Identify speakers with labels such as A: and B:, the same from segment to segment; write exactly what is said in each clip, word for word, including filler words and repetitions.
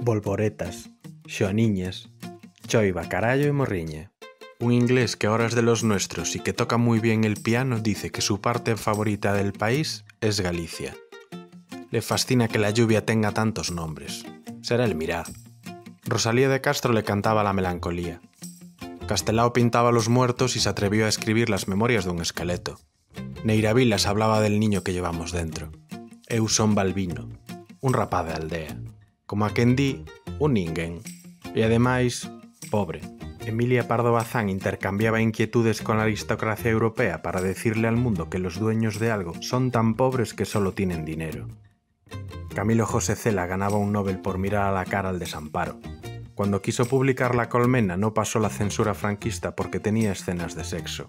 A: Bolboretas, xoaniñas, choiva, carallo y morriña. Un inglés que ahora es de los nuestros y que toca muy bien el piano dice que su parte favorita del país es Galicia. Le fascina que la lluvia tenga tantos nombres. Será el mirar. Rosalía de Castro le cantaba la melancolía. Castelao pintaba los muertos y se atrevió a escribir las memorias de un esqueleto. Neira Vilas hablaba del niño que llevamos dentro. Eu son Balbino, un rapaz de aldea. Como a quen di, un ninguén. E ademais, pobre. Emilia Pardo Bazán intercambiaba inquietudes con la aristocracia europea para decirle al mundo que los dueños de algo son tan pobres que solo tienen dinero. Camilo José Cela ganaba un Nobel por mirar a la cara al desamparo. Cuando quiso publicar La Colmena no pasó la censura franquista porque tenía escenas de sexo.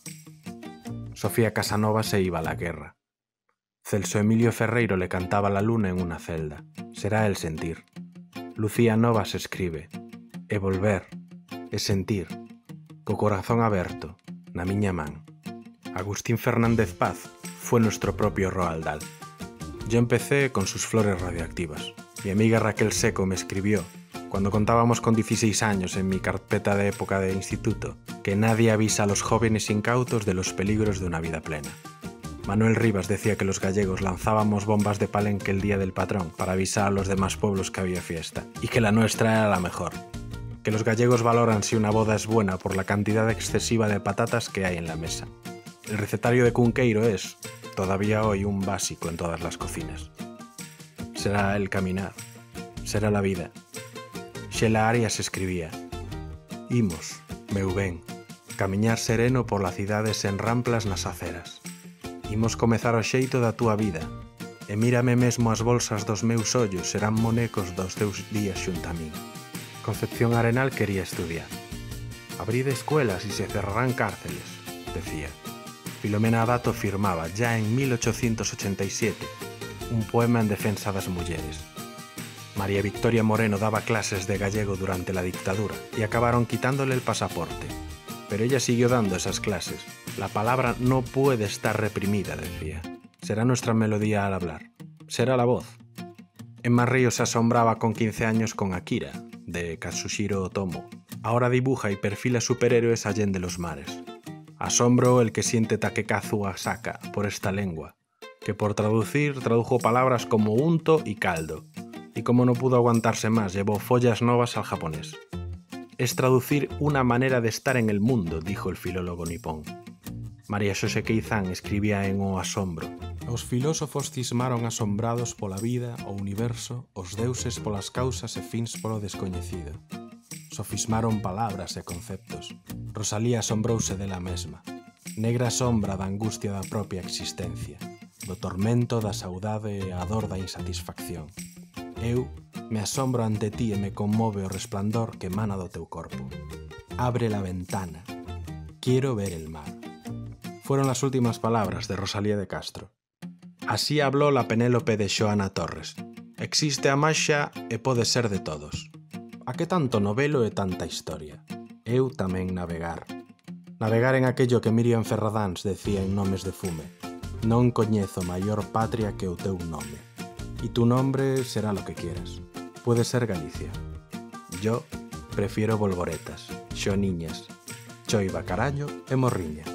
A: Sofía Casanova se iba a la guerra. Celso Emilio Ferreiro le cantaba la luna en una celda. Será el sentir. Lucía Novas escribe: E volver, e sentir, co corazón aberto, na miña man. Agustín Fernández Paz fue nuestro propio Roald Dahl. Yo empecé con sus flores radioactivas. Mi amiga Raquel Seco me escribió, cuando contábamos con dieciséis años en mi carpeta de época de instituto, que nadie avisa a los jóvenes incautos de los peligros de una vida plena. Manuel Rivas decía que los gallegos lanzábamos bombas de palenque el día del patrón para avisar a los demás pueblos que había fiesta, y que la nuestra era la mejor. Que los gallegos valoran si una boda es buena por la cantidad excesiva de patatas que hay en la mesa. El recetario de Cunqueiro es, todavía hoy, un básico en todas las cocinas. Será el caminar, será la vida. Xela Arias escribía: Imos, meu ben, camiñar sereno por la cidade sen ramplas nas aceras. Imos comezar o xeito da túa vida, e mírame mesmo as bolsas dos meus ollos serán monecos dos teus días xunto a min. Concepción Arenal quería estudiar. Abrid escuelas y se cerrarán cárceles, decía. Filomena Adato firmaba, ya en mil ochocientos ochenta y siete, un poema en defensa das mulleres. María Victoria Moreno daba clases de gallego durante la dictadura y acabaron quitándole el pasaporte. Pero ella siguió dando esas clases. La palabra no puede estar reprimida, decía. Será nuestra melodía al hablar. Será la voz. Emma Ríos se asombraba con quince años con Akira, de Kazushiro Otomo. Ahora dibuja y perfila superhéroes allende los mares. Asombro el que siente Takekazu Asaka por esta lengua, que por traducir tradujo palabras como unto y caldo, y como no pudo aguantarse más, llevó follas novas al japonés. Es traducir una manera de estar en el mundo, dijo el filólogo nipón. María Xosé Queizán escribía en O Asombro: Os filósofos cismaron asombrados pola vida, o universo, os deuses polas causas e fins polo descoñecido. Sofismaron palabras e conceptos. Rosalía asombrouse dela mesma. Negra sombra da angustia da propia existencia, do tormento, da saudade e a dor da insatisfacción. Eu me asombro ante ti e me conmove o resplandor que emana do teu corpo. Abre la ventana. Quiero ver el mar. Fueron las últimas palabras de Rosalía de Castro. Así habló la Penélope de Xoana Torres. Existe a maxia e pode ser de todos. A que tanto novelo e tanta historia? Eu tamén navegar. Navegar en aquello que Miriam Ferradáns decía en Nomes de fume. Non coñezo maior patria que o teu nome. Y tu nombre será lo que quieras. Puede ser Galicia. Yo prefiero Bolboretas, xoaniñas, choiva, carallo e morriña.